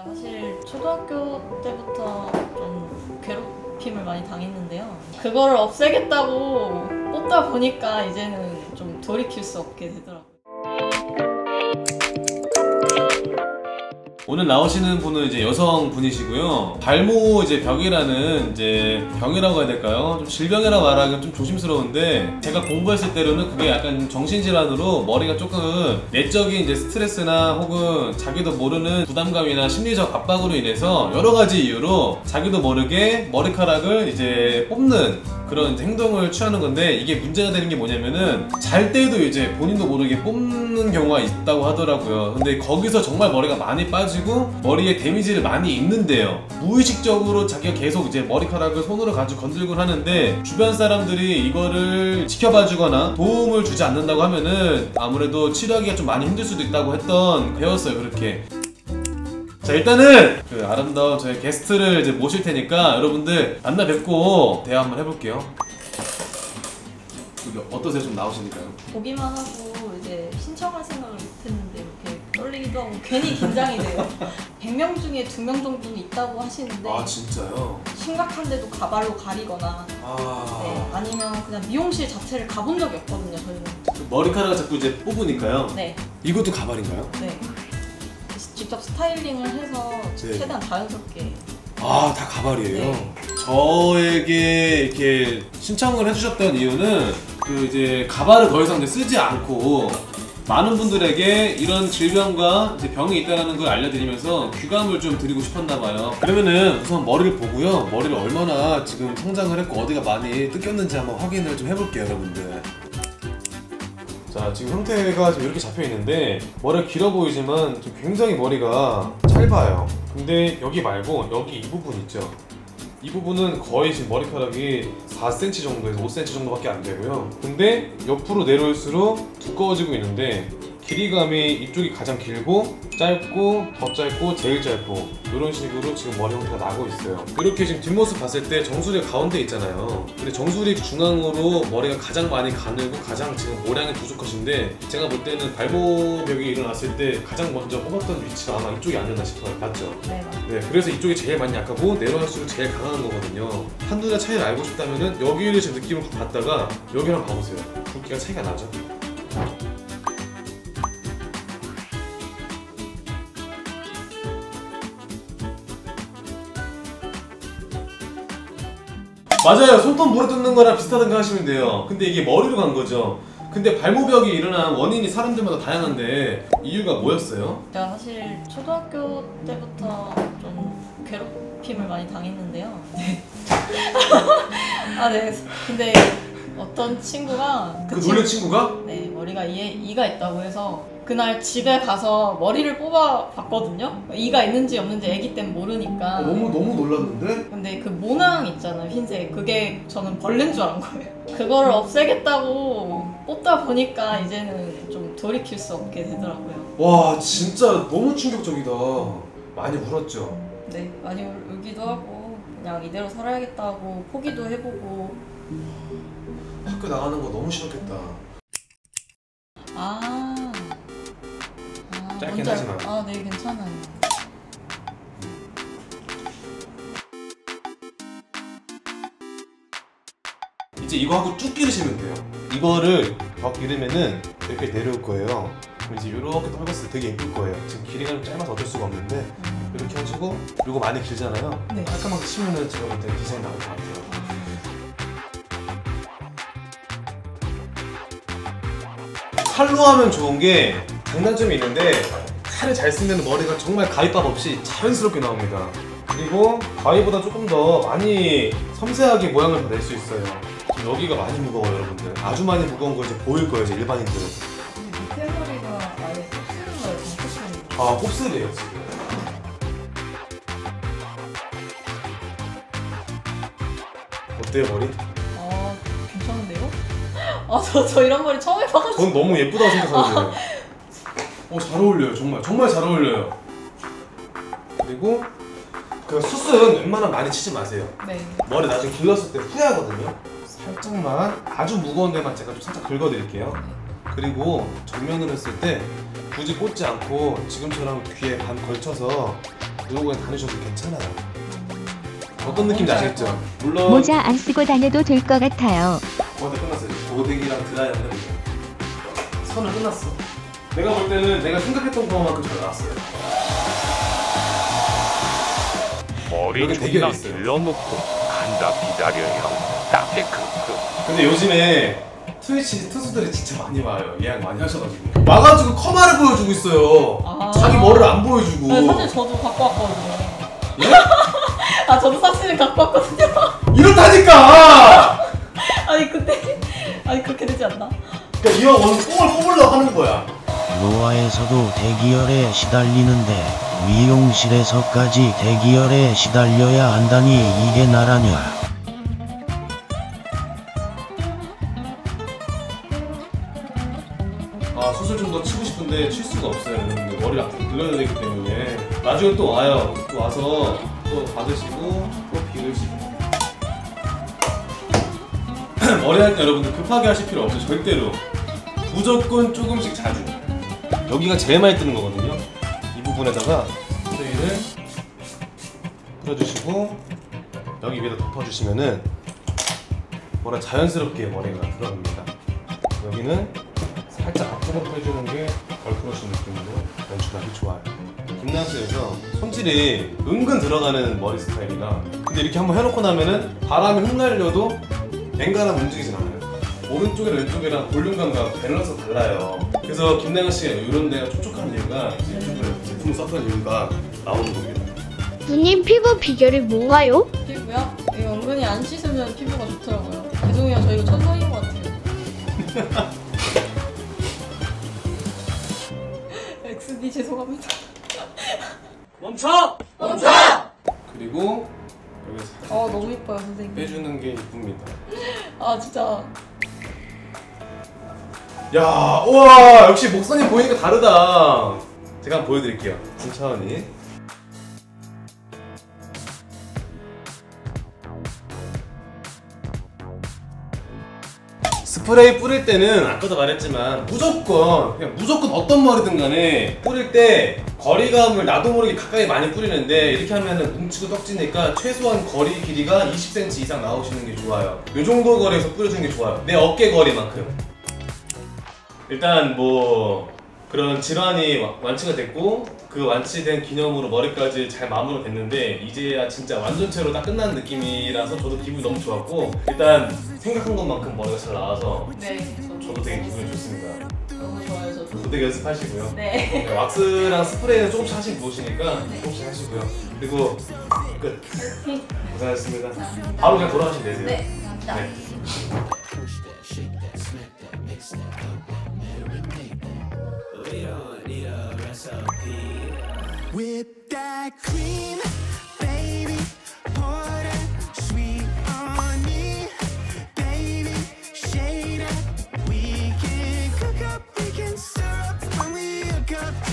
사실 초등학교 때부터 좀 괴롭힘을 많이 당했는데요. 그거를 없애겠다고 뽑다 보니까 이제는 좀 돌이킬 수 없게 되더라고요. 오늘 나오시는 분은 이제 여성분이시고요. 발모 이제 병이라는 이제 병이라고 해야 될까요? 좀 질병이라 말하기는 좀 조심스러운데, 제가 공부했을 때로는 그게 약간 정신질환으로 머리가 조금 내적인 이제 스트레스나 혹은 자기도 모르는 부담감이나 심리적 압박으로 인해서 여러 가지 이유로 자기도 모르게 머리카락을 이제 뽑는 그런 이제 행동을 취하는 건데, 이게 문제가 되는 게 뭐냐면은 잘 때도 이제 본인도 모르게 뽑는 경우가 있다고 하더라고요. 근데 거기서 정말 머리가 많이 빠지고 머리에 데미지를 많이 입는데요. 무의식적으로 자기가 계속 이제 머리카락을 손으로 가지고 건들곤 하는데, 주변 사람들이 이거를 지켜봐 주거나 도움을 주지 않는다고 하면은 아무래도 치료하기가 좀 많이 힘들 수도 있다고 배웠어요. 그렇게. 자, 일단은 그 아름다운 저희 게스트를 이제 모실 테니까 여러분들 만나 뵙고 대화 한번 해볼게요. 어떠세요? 좀 나오시니까요? 보기만 하고 이제 신청할 생각을 못했는데 이렇게 떨리기도 하고 괜히 긴장이 돼요. 100명 중에 2명 정도 있다고 하시는데. 아, 진짜요? 심각한데도 가발로 가리거나 네, 아니면 그냥 미용실 자체를 가본 적이 없거든요. 저희는 머리카락을 자꾸 이제 뽑으니까요. 네. 이것도 가발인가요? 네. 직접 스타일링을 해서 네. 최대한 자연스럽게. 아, 다 가발이에요? 네. 저에게 이렇게 신청을 해주셨던 이유는 그 이제 가발을 더 이상 이제 쓰지 않고 많은 분들에게 이런 질병과 이제 병이 있다는 걸 알려드리면서 귀감을 좀 드리고 싶었나봐요. 그러면은 우선 머리를 보고요. 머리를 얼마나 지금 성장을 했고 어디가 많이 뜯겼는지 한번 확인을 좀 해볼게요, 여러분들. 자, 지금 형태가 지금 이렇게 잡혀있는데 머리가 길어 보이지만 지금 굉장히 머리가 짧아요. 근데 여기 말고 여기 이 부분 있죠? 이 부분은 거의 지금 머리카락이 4cm 정도에서 5cm 정도밖에 안 되고요. 근데 옆으로 내려올수록 두꺼워지고 있는데, 길이감이 이쪽이 가장 길고 짧고 더 짧고 제일 짧고 이런 식으로 지금 머리 형태가 나고 있어요. 이렇게 지금 뒷모습 봤을 때 정수리가 가운데 있잖아요. 근데 정수리 중앙으로 머리가 가장 많이 가늘고 가장 지금 모량이 부족하신데, 제가 볼 때는 발모벽이 일어났을 때 가장 먼저 뽑았던 위치가 아마 이쪽이 아니었나 싶어요. 맞죠? 네, 맞아요. 네, 그래서 이쪽이 제일 많이 약하고 내려갈수록 제일 강한 거거든요. 한눈에 차이를 알고 싶다면은 여기를 지금 느낌을 봤다가 여기랑 봐보세요. 굵기가 차이가 나죠? 맞아요. 손톱 물어 뜯는 거랑 비슷하다고 하시면 돼요. 근데 이게 머리로 간 거죠. 근데 발모벽이 일어난 원인이 사람들마다 다양한데 이유가 뭐였어요? 제가 사실 초등학교 때부터 좀 괴롭힘을 많이 당했는데요. 네. 아, 네. 근데 어떤 친구가 그 놀란 친구가? 네, 머리가 이가 있다고 해서 그날 집에 가서 머리를 뽑아 봤거든요. 이가 있는지 없는지 애기 때는 모르니까. 너무 놀랐는데? 근데 그 모낭 있잖아요, 흰색. 그게 저는 벌레인 줄 알은 거예요. 그거를 없애겠다고 뽑다 보니까 이제는 좀 돌이킬 수 없게 되더라고요. 와, 진짜 너무 충격적이다. 많이 울었죠? 네, 많이 울기도 하고 그냥 이대로 살아야겠다고 포기도 해보고. 학교 나가는 거 너무 싫었겠다. 짧긴 하지만. 아, 네, 괜찮아요. 이제 이거 하고 쭉 기르시면 돼요. 이거를 더 기르면은 이렇게 내려올 거예요. 그럼 이제 이렇게 떨궜을 때 되게 예쁠 거예요. 지금 길이가 좀 짧아서 어쩔 수가 없는데 이렇게 하시고, 이거 많이 길잖아요. 네. 깔끔하게 치면은 제가 볼 때 디자인 나올 것 같아요. 칼로 하면 좋은 게 장단점이 있는데, 칼을 잘 쓰면 머리가 정말 가위밥 없이 자연스럽게 나옵니다. 그리고 가위보다 조금 더 많이 섬세하게 모양을 더 낼 수 있어요. 지금 여기가 많이 무거워요, 여러분들. 아주 많이 무거운 거 이제 보일 거예요, 이제 일반인들은. 밑에 머리가 아예 곱슬인 거예요, 곱슬인 거. 아, 곱슬이에요, 지금. 어때요, 머리? 괜찮은데요? 저 이런 머리 처음 해봐가지고. 전 너무 예쁘다고 생각하는데. 잘 어울려요. 정말 잘 어울려요. 그리고 그 숱은 웬만하면 많이 치지 마세요. 네. 머리 나중에 길렀을 때 후회하거든요. 살짝만, 아주 무거운 데만 제가 좀 살짝 긁어드릴게요. 그리고 정면으로 했을 때 굳이 꽂지 않고 지금처럼 귀에 반 걸쳐서 의료원 다니셔도 괜찮아요. 어떤 느낌인지 아시겠죠? 물론 모자 안 쓰고 다녀도 될 것 같아요. 거의 다 끝났어요. 고데기랑 드라이어 해야 되죠. 선은 끝났어. 내가 볼 때는 내가 생각했던 것만큼 잘 나왔어요. 머리 여기 존나 대결이 있어요. 길러놓고 간다 기다려 형. 딱테크. 근데 요즘에 트위치 투수들이 진짜 많이 와요. 예약 많이 하셔가지고 와가지고 커마를 보여주고 있어요. 아. 자기 머리를 안 보여주고. 네, 사실 저도 갖고 왔거든요. 예? 아 저도 사진을 갖고 왔거든요. 이렇다니까! 아니 근데 아니 그렇게 되지 않나? 그러니까 이 형 오늘 뽕을 뽑으려고 하는 거야. 로아에서도 대기열에 시달리는데 미용실에서까지 대기열에 시달려야 한다니 이게 나라냐. 아 수술 좀 더 치고 싶은데 칠 수가 없어요. 왜냐면 머리를 앞으로 늘려야 되기 때문에 나중에 또 와요. 또 와서 또 받으시고 또 비우시고 머리 할 때 여러분들 급하게 하실 필요 없어요. 절대로 무조건 조금씩 자주. 여기가 제일 많이 뜨는 거거든요. 이 부분에다가 스프레이를 뿌려주시고 여기 위에다 덮어주시면은 머리가 자연스럽게 머리가 들어갑니다. 여기는 살짝 앞으로 빼주는 게 걸크러쉬 느낌으로 연출하기 좋아요. 김나수에서 손질이 은근 들어가는 머리 스타일이라 근데 이렇게 한번 해놓고 나면은 바람이 흩날려도 뱅가랑 움직이진 않아요. 오른쪽이랑 왼쪽이랑 볼륨 감각 밸런스 달라요. 그래서 김나영 씨가 이런 데가 촉촉한 이유가 이제 제품을 썼던 이유가 나오는 겁니다. 누님 피부 비결이 뭔가요? 피부요? 이거 은근히 안 씻으면 피부가 좋더라고요. 죄송해요, 저 이거 천성인 것 같아요. XD 죄송합니다. 멈춰! 그리고 여기 살짝 너무 예뻐요 선생님. 빼주는 게 이쁩니다. 아 진짜. 야, 우와, 역시 목선이 보이니까 다르다. 제가 한번 보여드릴게요. 천천히. 스프레이 뿌릴 때는 아까도 말했지만 무조건 어떤 머리든 간에 뿌릴 때 거리감을 나도 모르게 가까이 많이 뿌리는데 이렇게 하면은 뭉치고 떡지니까 최소한 거리 길이가 20cm 이상 나오시는 게 좋아요. 이 정도 거리에서 뿌려주는 게 좋아요. 내 어깨 거리만큼. 일단 뭐 그런 질환이 완치가 됐고 그 완치된 기념으로 머리까지 잘 마무리가 됐는데 이제야 진짜 완전체로 딱 끝난 느낌이라서 저도 기분이 너무 좋았고 일단 생각한 것만큼 머리가 잘 나와서 네. 저도 되게 기분이 좋습니다. 너무 좋아요 저도. 고데기 연습하시고요. 네. 네, 왁스랑 스프레이는 조금씩 하시면 좋으시니까 조금씩 하시고요. 그리고 끝. 고생하셨습니다. 바로 그냥 돌아가시면 되세요. 네. 감사합니다. 네. Whip that cream, baby, pour that sweet on me, baby, shade up, we can cook up, we can stir up when we hook up.